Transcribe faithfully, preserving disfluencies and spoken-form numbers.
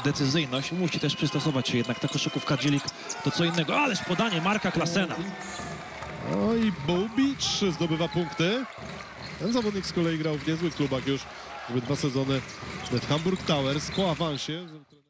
decyzyjność. Musi też przystosować się jednak ta koszykówka G-League to co innego. Ależ podanie Marka Klasena. No i Bobic zdobywa punkty. Ten zawodnik z kolei grał w niezłych klubach już, żeby dwa sezony w Hamburg Towers po awansie.